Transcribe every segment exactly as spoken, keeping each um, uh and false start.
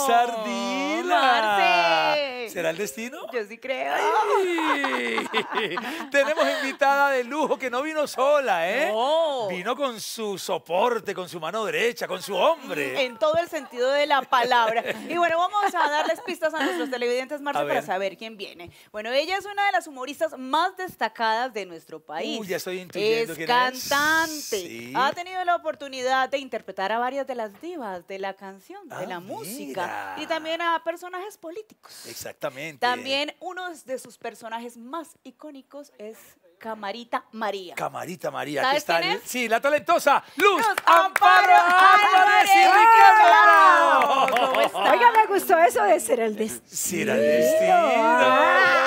Cris Ardila. Marce. ¿Será el destino? Yo sí creo. Ay. Tenemos invitada de lujo que no vino sola, ¿eh? No. Vino con su soporte, con su mano derecha, con su hombre. En todo el sentido de la palabra. Y bueno, vamos a darles pistas a nuestros televidentes, Marce, A para ver. saber quién viene. Bueno, ella es una de las humoristas más destacadas de nuestro país. Uy, ya estoy intuyendo Es quién es. cantante. Sí. Ha tenido la oportunidad de interpretar a varias de las divas de la canción, de Ah, la música. mira. Y también a personajes políticos. Exactamente. También uno de sus personajes más icónicos es Camarita María. Camarita María, ¿Sabes aquí está. quién el- es? Sí, la talentosa Luz, Luz Amparo Amparo Álvarez y Álvarez. Ricardo. Claro. ¿Cómo está? Oiga, me gustó eso de ser el destino. Sí, era el destino.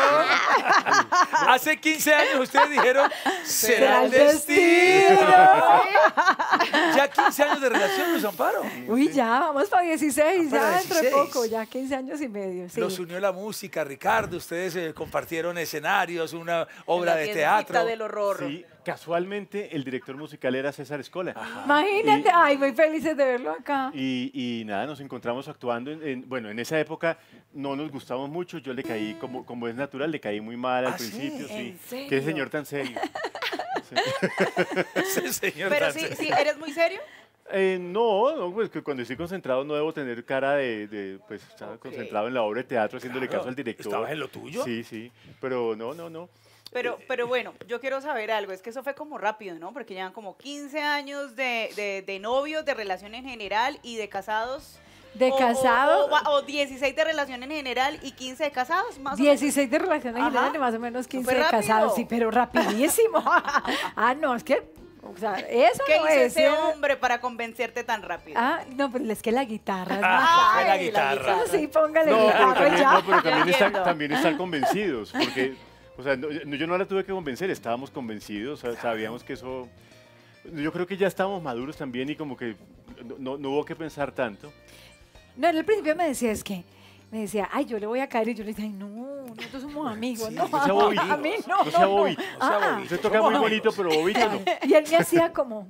Hace quince años ustedes dijeron, será el destino. Ya quince años de relación, Luz Amparo. Uy, ya, vamos para dieciséis, Para ya dentro de dieciséis. poco, ya quince años y medio. Sí. Los unió la música, Ricardo. Ustedes eh, compartieron escenarios, una obra La de tiendita teatro. del horror. Sí, casualmente el director musical era César Escola. Imagínate, Y- ay, muy felices de verlo acá. Y, y nada, nos encontramos actuando. En, en- bueno, en esa época no nos gustamos mucho. Yo le caí, como, como es natural, le caí muy mal al ¿Ah, sí? principio. Sí. ¿En serio? Qué señor tan serio. Sí. Ese señor Pero tan sí, serio. sí, ¿eres muy serio? Eh, no, no, pues que cuando estoy concentrado no debo tener cara de, de, pues estaba Ok. concentrado en la obra de teatro haciéndole Claro, caso al director. ¿estabas en lo tuyo? Sí, sí, pero no, no, no. Pero, pero bueno, yo quiero saber algo, es que eso fue como rápido, ¿no? Porque llevan como quince años de, de, de novios, de relación en general y de casados. De O- o- casados. O, va- o dieciséis de relación en general y quince de casados, más dieciséis de relaciones Ajá. generales y más o menos quince fue de rápido. casados, sí, pero rapidísimo. Ah, no, es que, o sea, eso ¿Qué no hizo es. ese ¿eh? hombre para convencerte tan rápido? Ah, no, pero es que la guitarra es Ah, más fue la Ay, la guitarra. guitarra. fácil. Sí, póngale No, pero guitarra también, ya. no, pero también, Yo estar, entiendo. también estar convencidos, porque, o sea, no, yo yo no la tuve que convencer, estábamos convencidos, o sea, sabíamos que eso, yo creo que ya estábamos maduros también y como que no, no- no hubo que pensar tanto. No, en el principio me decía, es que, me decía, ay, yo le voy a caer, y yo le decía, ay, no, nosotros somos amigos, Sí, no, No sea bobito, a mí no, no sea bobito. O sea, Ah, bobito. Usted toca muy bonito, pero bobito no. Y él me hacía como,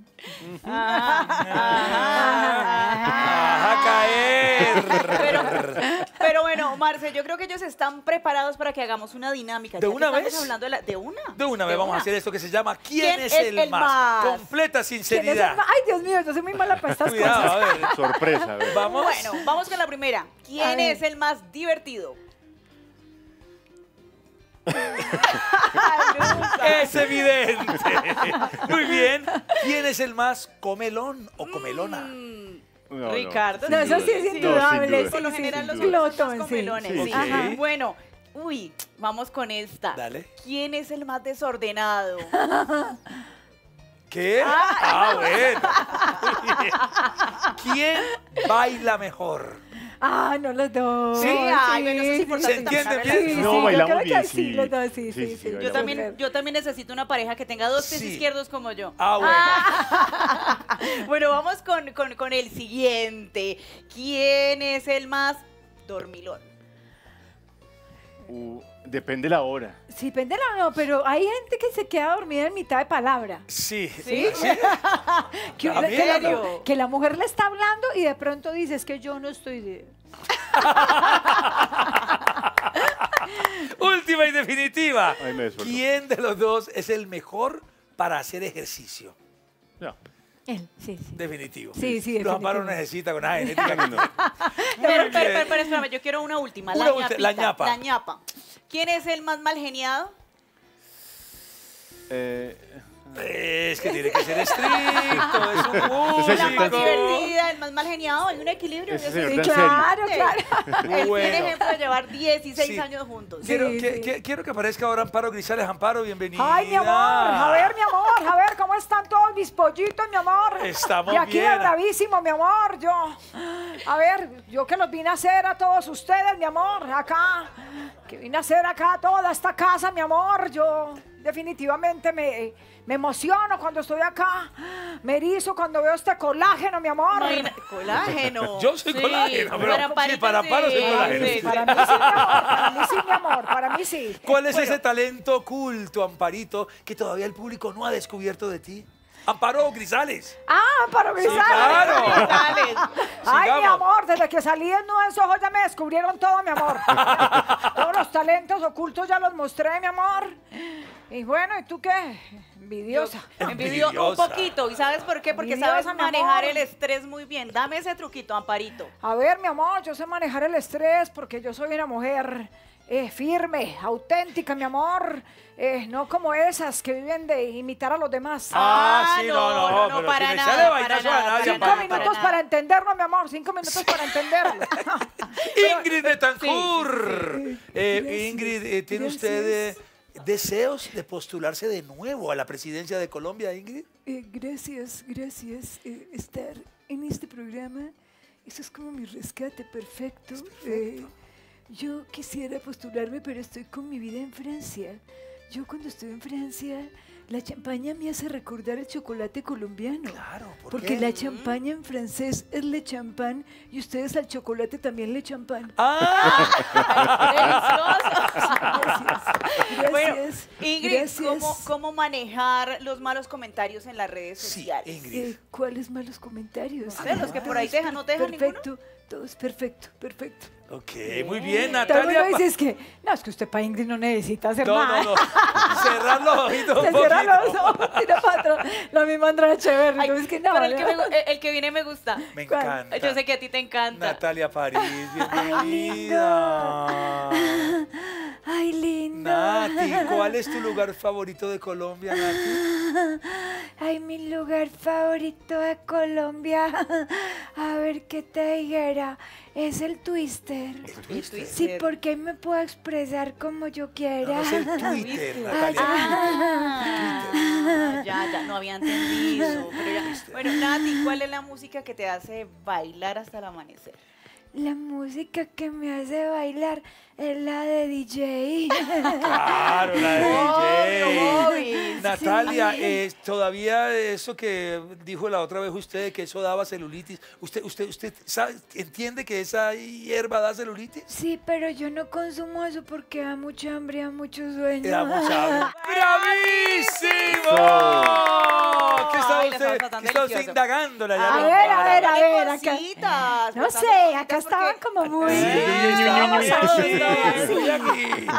¡Ajá, caer! Pero, pero bueno, Marce, yo creo que ellos están preparados para que hagamos una dinámica. ¿De Ya que una estamos vez? hablando de, la- de una. De una vez vamos a hacer esto que se llama ¿Quién, ¿Quién es, es el, el más? más? Completa ¿quién es sinceridad. el ma- Ay, Dios mío, yo soy muy mala para estas Cuidado, cosas. a ver. Sorpresa, a ver. Vamos. Bueno, vamos con la primera. A ¿Quién ver. es el más divertido? Es evidente. Muy bien. ¿Quién es el más comelón o comelona? Mm, No, no, Ricardo. sin No, eso duda. sí es No, sin indudable. duda. Por lo sí, general sí, los sí. hombres son Glotón, más sí. comelones. Sí, sí. sí. Ajá. Bueno, uy, vamos con esta. Dale. ¿Quién es el más desordenado? ¿Qué? Ah, bueno. ¿Quién baila mejor? Ah, no, los dos. Sí, ay, bueno, eso es sí, importante ¿Se entiende también bien? saber. Sí, No, sí, yo bailamos creo que bien, sí, sí. los dos, sí, Sí, sí, sí, sí. sí, Yo bailamos también, Súper. yo también necesito una pareja que tenga dos pies Sí. izquierdos como yo. Ah, bueno. Bueno, vamos con, con, con el siguiente. ¿Quién es el más dormilón? Uh, depende la hora. Sí, pendeja no, pero hay gente que se queda dormida en mitad de palabra. Sí. ¿Sí? Que, ¿En una- que la, serio? que la mujer le está hablando y de pronto dice, es que yo no estoy de... Última y definitiva. Ay, me despertó. ¿Quién de los dos es el mejor para hacer ejercicio? No. Él, sí, sí. Definitivo. Sí, sí, Los amparos definitivo. necesita con la genética. que No. tiene. Pero, Muy pero, bien. pero, pero espérame, yo quiero una última. Una la, ulti- ñapita, la ñapa. La ñapa. ¿Quién es el más mal geniado? Eh, Es que tiene que ser estricto, es un Ese La más músico. divertida, el más mal geniado. Hay un equilibrio. Ese yo señor sé. Sí, tan serio. claro, claro. Él Bueno. tiene ejemplo de llevar dieciséis Sí. años juntos. Quiero, Sí, que, sí. que- quiero que aparezca ahora Amparo Grisales. Amparo, bienvenida. Ay, mi amor, a ver, mi amor, a ver, ¿cómo están todos mis pollitos, mi amor? Estamos Y aquí bien. de bravísimo, mi amor, yo. A ver, yo que los vine a hacer a todos ustedes, mi amor, acá. Que vine a hacer acá toda esta casa, mi amor, yo definitivamente me, me emociono cuando estoy acá. Me erizo cuando veo este colágeno, mi amor. Imagina- colágeno. Yo soy colágeno, pero- para Amparito sí, para Amparo soy sí, colágeno. sí, sí. Para mí sí, mi amor, para mí sí, mi amor, para mí sí. ¿Cuál es Bueno, ese talento oculto, Amparito, que todavía el público no ha descubierto de ti? Amparo Grisales. Ah, Amparo Sí, Grisales. claro. Grisales. Ay, mi Sigamos. amor, desde que salí en Nuevos Ojos ya me descubrieron todo, mi amor. Todos los talentos ocultos ya los mostré, mi amor. Y bueno, ¿y tú qué? Envidiosa. Me envidió un Envidiosa. poquito. ¿Y sabes por qué? Porque Envidiosa, sabes mi manejar amor. el estrés muy bien. Dame ese truquito, Amparito. A ver, mi amor, yo sé manejar el estrés porque yo soy una mujer eh, firme, auténtica, mi amor. Eh, no como esas que viven de imitar a los demás. Ah, sí, no, no, no, no, pero para si le nada, sale para vainazo a nada, nadie, para Cinco nada, Amparito. minutos nada. para entenderlo, mi amor. Cinco minutos para entenderlo. Ingrid Betancourt. Eh, Ingrid, eh, ¿tiene usted eh, deseos de postularse de nuevo a la presidencia de Colombia, Ingrid? Eh, gracias, gracias. Eh, estar en este programa, eso es como mi rescate perfecto. Eh, yo quisiera postularme, pero estoy con mi vida en Francia. Yo cuando estoy en Francia, la champaña me hace recordar el chocolate colombiano. Claro, ¿por Porque qué? la champaña en francés es le champagne y ustedes al chocolate también le champagne. ¡Ah! Gracias. Bueno, Gracias. Ingrid, gracias. ¿cómo, ¿cómo manejar los malos comentarios en las redes Sí, sociales? Ingrid. Eh, ¿Cuáles malos comentarios? No sé, los que por ahí dejan, ¿no te dejan ninguno? Perfecto, todo es perfecto, perfecto. Ok, muy bien, Todo el Natalia. mundo dice es que, no, es que usted para Ingrid no necesita hacer No, nada. no, no. Cerrar los ojitos Se un cierra los poquito. ojos, tira para atrás. La misma Andrea Echeverri. Ay, no, es que no, pero el que, ¿no? me gu- el- el que viene me gusta. Me ¿Cuál? encanta. Yo sé que a ti te encanta. Natalia París, bienvenida. Ay, linda. Nati, ¿cuál es tu lugar favorito de Colombia, Nati? Ay, mi lugar favorito de Colombia. A ver qué te dijera. Es el Twister. Twister. Sí, porque ahí me puedo expresar como yo No, quiera. no es el Twitter, Natalia. Ah, ya, ya, no había entendido. Pero ya. Bueno, Nati, ¿cuál es la música que te hace bailar hasta el amanecer? La música que me hace bailar es la de D J. Claro, la de Obvio, D J. obvio. Natalia, Sí. eh, todavía eso que dijo la otra vez usted, que eso daba celulitis, ¿usted, usted, usted sabe, entiende que esa hierba da celulitis? Sí, pero yo no consumo eso porque da mucha hambre, da mucho sueño. Era mucha hambre. ¡Bravísimo! Eso. ¿Qué estaba Ay, le usted, estaba tan qué estaba usted delicioso. indagándola? Ya A no- ver, a ver, a Dale ver, acá. cositas, No pues, sé, dale acá cositas estaban porque- como muy... Sí, estábamos estaba así, bien, así. estoy aquí.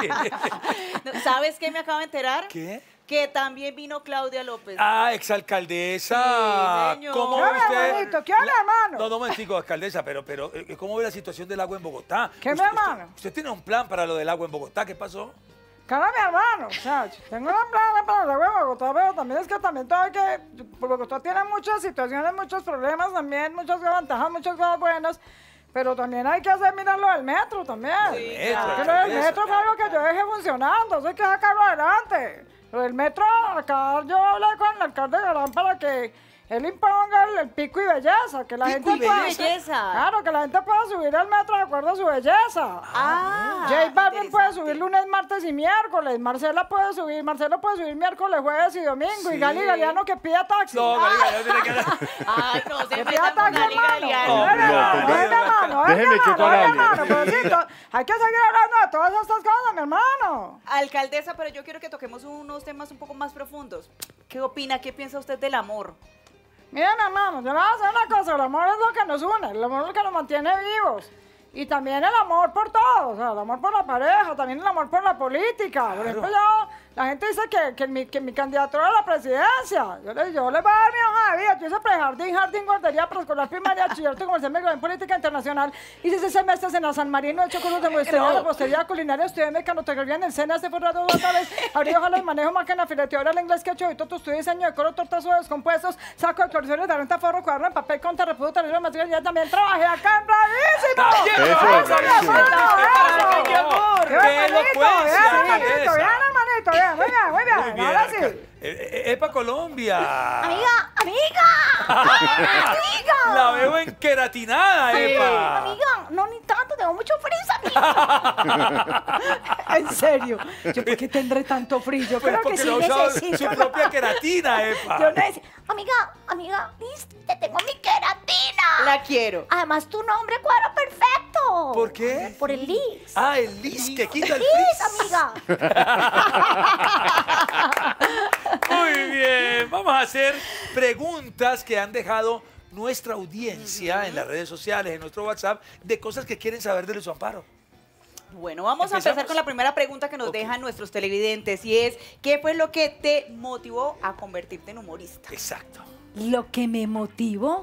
No, ¿sabes qué me acabo de enterar? ¿Qué? Que también vino Claudia López. Ah, exalcaldesa. Sí, señor. ¿Cómo ¿Qué ve onda, usted? hermanito? ¿Qué onda, hermano? No, no me digo, alcaldesa, pero, pero eh, ¿cómo ve la situación del agua en Bogotá? ¿Qué, mi Usted- hermano? Usted, usted tiene un plan para lo del agua en Bogotá, ¿qué pasó? Cara, mi hermano, o sea, yo tengo una plana para la de Bogotá, pero también es que también todo hay que... Bogotá tiene muchas situaciones, muchos problemas también, muchas ventajas, muchas cosas buenas, pero también hay que hacer mirar lo del metro también. Sí, metro, Porque lo del alcaldesa. metro fue algo que yo dejé funcionando, eso hay que sacarlo adelante. Lo del metro, acá yo hablé con el alcalde Galán para que él imponga el, el pico y belleza, que la Pico gente y pueda... belleza. Claro, que la gente pueda subir al metro de acuerdo a su belleza. Ah, J Balvin puede interesante. subir lunes, martes y miércoles. Marcela puede subir, Marcelo puede subir miércoles, jueves y domingo. Sí. Y Gali Galeano que pida taxi. No, Ah, Galicia, no tiene que... Ay, no se que metan pida con taxi, Gali hermano. Galeano. No, Oiga, no, hermano, no, oiga, no, hermano, oiga, déjeme hermano, chocar a oiga, alguien. hermano, pero sí, to- hay que seguir hablando de todas estas cosas, mi hermano. Alcaldesa, pero yo quiero que toquemos unos temas un poco más profundos. ¿Qué opina, qué piensa usted del amor? Miren, hermano, yo le voy a decir una cosa, el amor es lo que nos une, el amor es lo que nos mantiene vivos. Y también el amor por todo, o sea, el amor por la pareja, también el amor por la política. Por ejemplo, yo, la gente dice que, que, mi, que mi candidatura a la presidencia, yo le, yo le voy a dar mi hoja de vida. Yo hice prejardín, jardín, guardería, preescolar, primaria, bachillerato, comercial, me gradué en política internacional. Hice seis semestres en la San Marino, he hecho cursos de muestrería, No. repostería, culinaria, estudié mecanotecnología en el SENA, este fue rato dos vez, abrí hojas, manejo, máquina, fileteadora, el inglés que he hecho, ahorita estudio diseño de coro, tortas o descompuestos, saco de cloraciones de renta, forro, cuaderno en papel, conta, repudo, talero, material, ya también trabajé acá en Bravísimo. Eso, ¡Eso, mi eso, amor! eso. ¡Qué ¡Qué hermanito! elocuencia, ¡Bien, hermanito! alcaldesa! ¡Bien, hermanito! ¡Bien, muy bien, muy bien! Muy bien, Ahora alca- sí. Eh, eh, ¡Epa Colombia! Amiga, amiga. La veo enkeratinada, Epa. Amiga, no ni tanto, tengo mucho frizz, amiga. En serio, ¿yo por qué tendré tanto frío? Yo Pues creo que porque sí lo usa necesito. su propia queratina, Epa. Yo necesito. Amiga, amiga, ¿viste? Te tengo mi queratina. La quiero. Además, tu nombre cuadra perfecto. ¿Por qué? Por el Liz. Ah, el lis que quita el Liz, frizz. amiga. Muy bien, vamos a hacer preguntas que han dejado nuestra audiencia en las redes sociales, en nuestro WhatsApp, de cosas que quieren saber de Luz Amparo. Bueno, vamos a ¿Empezamos? empezar con la primera pregunta que nos Ok. dejan nuestros televidentes y es, ¿qué fue lo que te motivó a convertirte en humorista? Exacto. Lo que me motivó.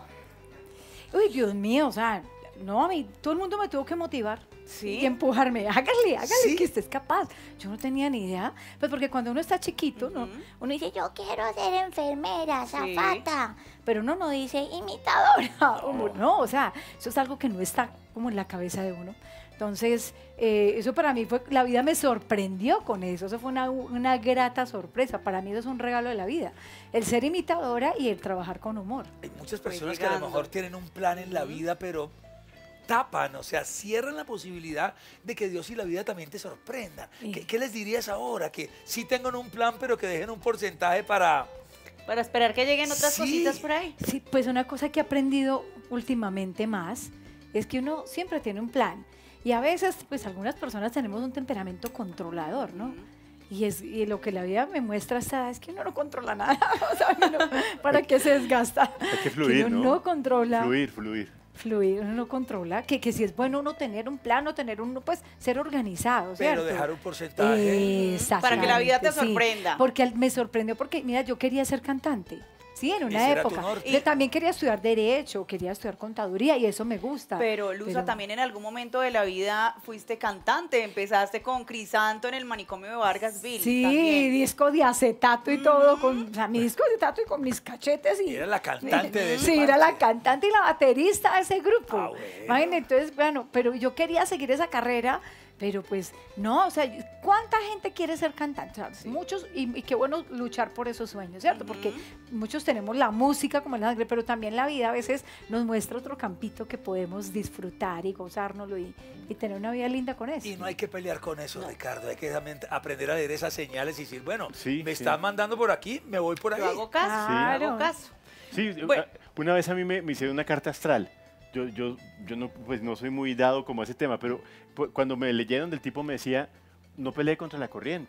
Uy, Dios mío, o sea, no, a mí todo el mundo me tuvo que motivar. ¿Sí? Y empujarme, hágale, hágale, ¿Sí? que usted es capaz. Yo no tenía ni idea, pues porque cuando uno está chiquito, ¿no? Ujú. Uno dice, yo quiero ser enfermera, Sí. zafata, pero uno no dice imitadora. Uno- No, o sea, eso es algo que no está como en la cabeza de uno. Entonces, eh, eso para mí fue, la vida me sorprendió con eso, eso fue una, una grata sorpresa, para mí eso es un regalo de la vida, el ser imitadora y el trabajar con humor. Hay muchas Fue personas que a lo llegando. mejor tienen un plan en la vida, pero tapan, o sea, cierran la posibilidad de que Dios y la vida también te sorprendan. Sí. ¿Qué, qué les dirías ahora? Que sí tengan un plan, pero que dejen un porcentaje para... Para esperar que lleguen otras Sí. cositas por ahí. Sí, pues una cosa que he aprendido últimamente más es que uno siempre tiene un plan. Y a veces, pues algunas personas tenemos un temperamento controlador, ¿no? Y, es, y lo que la vida me muestra hasta es que uno no controla nada. O sea, uno, ¿para qué se desgasta? Hay que fluir, uno ¿no? no controla. Fluir, fluir. Fluir, uno no controla. Que, que si es bueno uno tener un plan o tener uno, pues ser organizado, ¿cierto? Pero dejar un porcentaje. Para que la vida te Exactamente, sí. sorprenda. Porque al- me sorprendió porque, mira, yo quería ser cantante. Sí, en una Ese era tu época. norte. Yo también quería estudiar Derecho, quería estudiar Contaduría y eso me gusta. Pero, Luza, Pero- también en algún momento de la vida fuiste cantante. Empezaste con Crisanto en el manicomio de Vargasville. Sí, también. disco de acetato y todo, con, o sea, mi disco de acetato y con mis cachetes. Y, Era la cantante de ese Sí, era parche. la cantante y la baterista de ese grupo. Ah, bueno. Imagínate, entonces, bueno, pero yo quería seguir esa carrera, pero pues no, o sea, ¿cuánta gente quiere ser cantante? O sea, muchos, y, y qué bueno luchar por esos sueños, ¿cierto? Porque muchos tenemos la música como la sangre, pero también la vida a veces nos muestra otro campito que podemos disfrutar y gozárnoslo y, y tener una vida linda con eso. Y no hay que pelear con eso, Ricardo. Hay que también aprender a leer esas señales y decir, bueno, Sí, me sí. están mandando por aquí, me voy por ahí. Yo hago caso, Claro. hago caso. Sí, Bueno. a- una vez a mí me, me hicieron una carta astral. Yo, yo, yo no, pues no soy muy dado como a ese tema, pero pu- cuando me leyeron del tipo me decía, no pelee contra la corriente.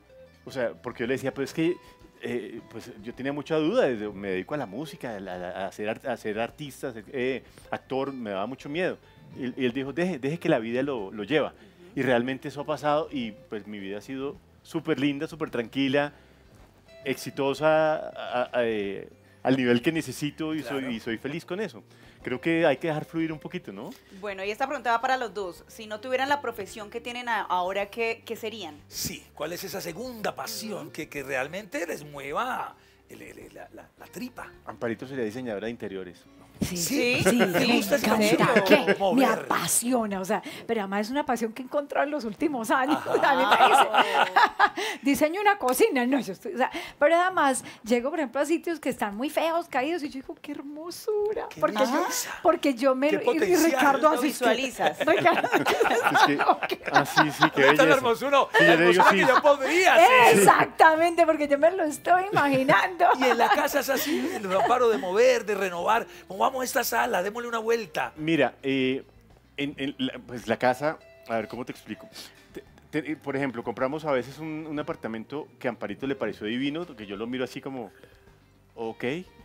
O sea, porque yo le decía, pues es que eh, pues yo tenía mucha duda, desde- me dedico a la música, a, la- a ser, art- a ser artista, a ser, eh, actor, me daba mucho miedo. Y, y él dijo, deje, deje que la vida lo, lo lleva. Y realmente eso ha pasado y pues mi vida ha sido súper linda, súper tranquila, exitosa, a- a- eh, al nivel que necesito y, Claro. soy, y soy feliz con eso. Creo que hay que dejar fluir un poquito, ¿no? Bueno, y esta pregunta va para los dos. Si no tuvieran la profesión que tienen a- ahora, ¿qué, qué serían? Sí, ¿cuál es esa segunda pasión que, que realmente les mueva el- el- la, la- la tripa? Amparito sería diseñadora de interiores. Sí, Sí, sí, ¿te me gusta ese encanta, concepto? ¿qué? Me Mover. apasiona, o sea, pero además es una pasión que he encontrado en los últimos años. Ajá. A mí me dice, diseño una cocina, no, yo estoy, o sea, pero además llego, por ejemplo, a sitios que están muy feos, caídos, y yo digo, qué hermosura, Qué porque yo, belleza. porque yo me, Qué y- y, potencial. Ricardo Lo así es que- visualizas. Ricardo, Es que, ah, sí, sí, qué Esta es la belleza. hermosura, Sí, yo la le digo, hermosura sí. que yo podría hacer. exactamente, porque yo me lo estoy imaginando. Y en la casa es así, el amparo de mover, de renovar. Movamos esta sala, démosle una vuelta. Mira, eh, en, en la, pues la casa, a ver, ¿cómo te explico? Te- te- eh, por ejemplo, compramos a veces un, un apartamento que a Amparito le pareció divino, que yo lo miro así como, ok,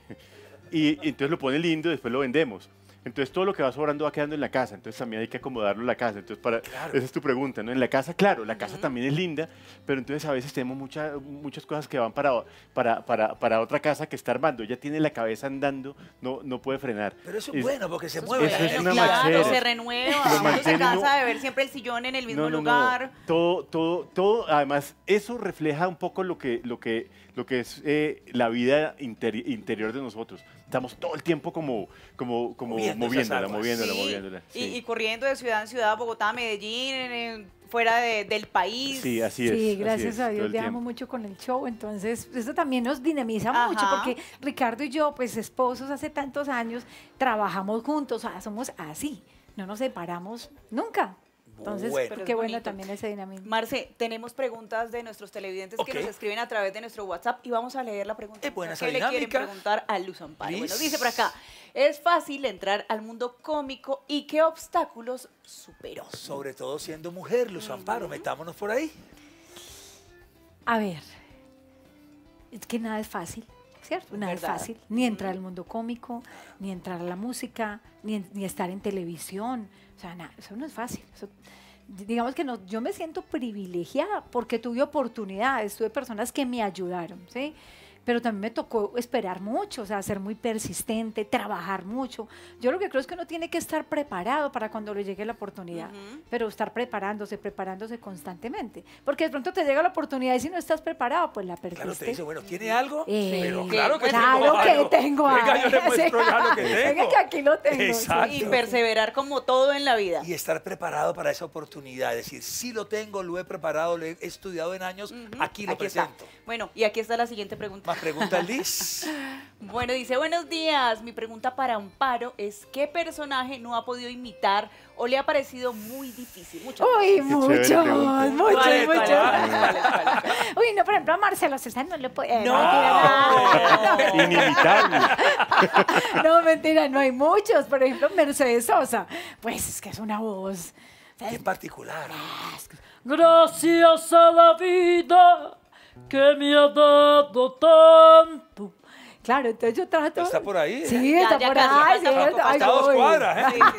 y, y entonces lo pone lindo y después lo vendemos. Entonces todo lo que va sobrando va quedando en la casa, entonces también hay que acomodarlo en la casa. Entonces para, Claro. esa es tu pregunta, ¿no? En la casa, claro, la casa también es linda, pero entonces a veces tenemos mucha- muchas cosas que van para, para, para, para otra casa que está armando. Ella tiene la cabeza andando, no, no puede frenar. Pero eso es Es- bueno porque se Eso mueve. es Eso es bueno, una claro, machera. se renueva, Lo uno se mantiene cansa uno- de ver siempre el sillón en el mismo No, no, no. lugar. Todo, todo, todo, además, eso refleja un poco lo que, lo que, lo que es eh, la vida interi- interior de nosotros. Estamos todo el tiempo como, como, como Moviendo esas moviéndola, aguas. moviéndola, Sí, moviéndola. Y, Sí. y corriendo de ciudad en ciudad, Bogotá, Medellín, en- en- fuera de- del país. Sí, así es. Sí, así gracias es, a todo Dios el viajamos tiempo. mucho con el show, entonces eso también nos dinamiza Ajá. mucho porque Ricardo y yo, pues esposos hace tantos años, trabajamos juntos, o sea, somos así, no nos separamos nunca. Entonces, Bueno. Pero qué es bueno bonito. también ese dinamismo. Marce, tenemos preguntas de nuestros televidentes Ok. que nos escriben a través de nuestro WhatsApp y vamos a leer la pregunta. Es buena esa ¿Qué le quieren dinámica. preguntar a Luz Amparo? Bueno, Liz. dice por acá, ¿es fácil entrar al mundo cómico y qué obstáculos superó? Sobre todo siendo mujer, Luz Amparo, metámonos por ahí. A ver, Es que nada es fácil, ¿cierto? Nada es ¿Verdad? fácil. Ni entrar al mundo cómico, ni entrar a la música, ni, en- ni estar en televisión. O sea, nada, eso no es fácil. Eso- digamos que no, yo me siento privilegiada porque tuve oportunidades, tuve personas que me ayudaron, ¿sí? Pero también me tocó esperar mucho, o sea, ser muy persistente, trabajar mucho. Yo lo que creo es que uno tiene que estar preparado para cuando le llegue la oportunidad, Ujú. pero estar preparándose, preparándose constantemente. Porque de pronto te llega la oportunidad y si no estás preparado, pues la perdiste. Claro, te dice, bueno, ¿tiene algo? Eh, Pero Sí. claro que claro tengo que algo. tengo Venga, algo. yo le muestro ya lo que tengo. Venga, que aquí lo tengo. sí. Exacto. Y perseverar como todo en la vida. Y estar preparado para esa oportunidad. Es decir, sí lo tengo, lo he preparado, lo he estudiado en años, Ujú. aquí lo Aquí está. presento. Bueno, y aquí está la siguiente pregunta. Más preguntas, Liz. Bueno, dice, buenos días. Mi pregunta para Amparo es, ¿qué personaje no ha podido imitar o le ha parecido muy difícil? Mucho. Uy, chévere muchos, pregunta. muchos, ¿Cuáles, muchos. cuáles, cuáles, cuáles, cuáles? Uy, no, por ejemplo, a Marcelo César no le puede. eh, No. mentira, no. Inimitable. No, mentira, no hay muchos. Por ejemplo, Mercedes Sosa. Pues es que es una voz. En particular. Gracias a la vida que me ha dado tanto. Claro, entonces yo trato. ¿Está por ahí? Sí, Ya, está ya por casi, ahí. falta sí, poco, está- falta ay, Está a dos voy. cuadras, ¿eh? Sí, sí,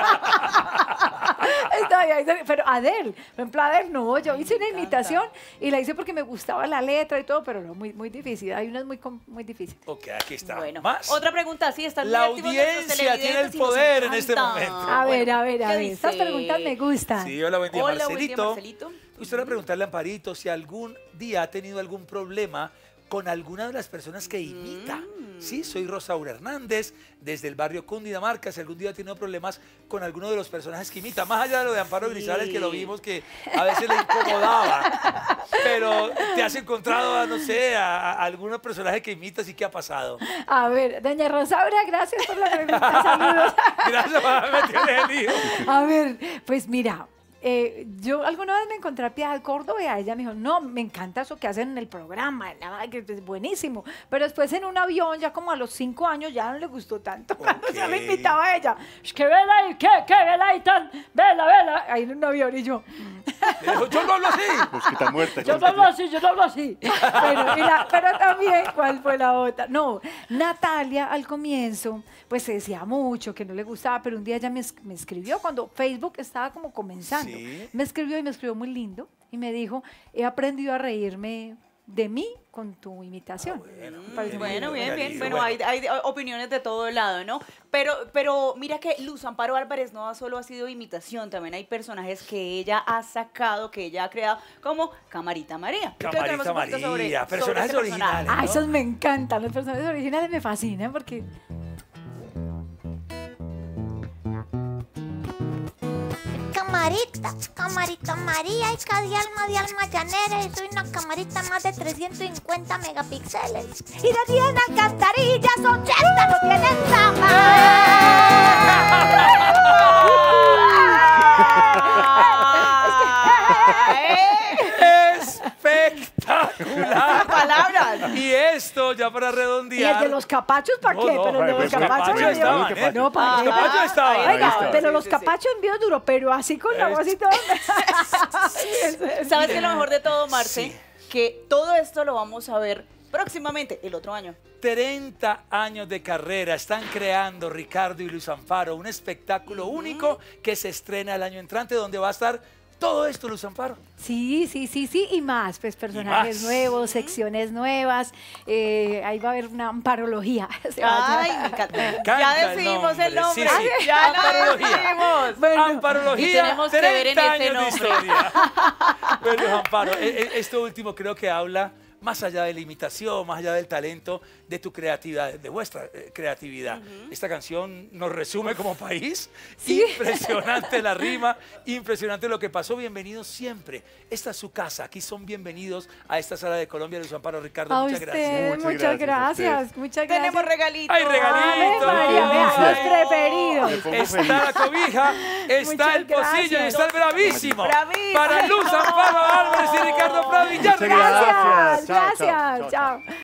Está ahí, ahí, pero Adele, por ejemplo, Adele no, yo hice una encanta. imitación y la hice porque me gustaba la letra y todo, pero no, muy, muy difícil. Hay unas muy, com- muy difíciles. Ok, aquí está. Bueno, Más. otra pregunta, sí, están muy La activos nuestros audiencia tiene el televidentes y nos poder en este encanta. momento. A ver, Bueno, a ver, a ¿qué ver. Estas dice? preguntas me gustan. Sí, hola, buen día, Hola, buen día, Marcelito. Marcelito. Gustaría preguntarle a Amparito si algún día ha tenido algún problema con alguna de las personas que imita. Mm. Sí, soy Rosaura Hernández, desde el barrio Cundinamarca. Si algún día ha tenido problemas con alguno de los personajes que imita, más allá de lo de Amparo Sí. Grisales, que lo vimos que a veces le incomodaba. Pero te has encontrado, a, no sé, a, a algún personaje que imitas y qué ha pasado. A ver, doña Rosaura, gracias por la pregunta. Saludos. Gracias por haberme metido en el lío. A ver, pues mira, eh, yo alguna vez me encontré a Piedad Córdoba y a ella me dijo, no, me encanta eso que hacen en el programa, la verdad que es buenísimo. Pero después en un avión, ya como a los cinco años, ya no le gustó tanto cuando se le Ok. invitaba a ella. Es que vela ahí, ¿qué? ¿Qué? Vela ahí tan, vela, vela. Ahí en un avión y yo, Le dijo, yo no hablo así. Pues que está muerta. yo no hablo así, yo no hablo así. Pero, y la- pero también, ¿cuál fue la otra? No, Natalia al comienzo, pues se decía mucho que no le gustaba, pero un día ella me, es- me escribió cuando Facebook estaba como comenzando. Sí. Me escribió y me escribió muy lindo y me dijo, he aprendido a reírme de mí con tu imitación. Me pareció muy Bueno, lindo. bien, bien. Bueno. Bueno, hay, hay opiniones de todo lado, ¿no? Pero, pero mira que Luz Amparo Álvarez no solo ha sido imitación, también hay personajes que ella ha sacado, que ella ha creado, como Camarita María. Entonces, Camarita tenemos un poquito María, sobre- sobre personajes ese personaje. originales. Ah, ¿no? esos me encantan, los personajes originales me fascinan porque... Camarita, camarita María, hija de alma de alma llanera, y soy una camarita más de trescientos cincuenta megapíxeles. Y de cien alcantarillas, ochenta no tienen ¡Espectacular! Palabras. Y esto, ya para ¿Y el redondear. de los capachos para No, qué? no, pero el de pues, los pues, capachos... capachos me dio- estaban, ¿eh? No, para Ah, qué. Los capachos estaban. ahí Oiga, estaba. pero Sí, los sí, sí. capachos envío duro, pero así con la voz y todo. ¿Sabes qué es lo mejor de todo, Marce? Sí. Que todo esto lo vamos a ver próximamente, el otro año. treinta años de carrera están creando Ricardo y Luz Amparo, un espectáculo único que se estrena el año entrante, donde va a estar todo esto, Luz Amparo. Sí, sí, sí, sí, y más, pues personajes más. nuevos, secciones nuevas, eh, ahí va a haber una amparología. Se va a Ay, llamar. me encanta. encanta Ya el decidimos el nombre, nombre. sí, sí. Ya lo Amparología. decidimos. Bueno, Amparología, y tenemos que ver en treinta ese años de nombre. historia. Bueno, Luz Amparo, e- e- esto último creo que habla más allá de la imitación, más allá del talento, de tu creatividad, de vuestra eh, creatividad. Esta canción nos resume como país. Impresionante la rima, impresionante lo que pasó. Bienvenidos siempre. Esta es su casa. Aquí son bienvenidos a esta sala de Colombia, Luz Amparo. Ricardo, a muchas usted, gracias. Muchas muchas gracias a ustedes. gracias, muchas gracias. Tenemos regalitos. ¡Ay, regalitos! Ave María, vea, los Ay. preferidos. Me pongo Está feliz. la cobija, está Muchas el pocillo y gracias. está el bravísimo. Bravísimo. Para Luz Amparo Álvarez y Ricardo Prado Villar. Muchas gracias. Gracias, Chao, chao, gracias, chao, chao. chao.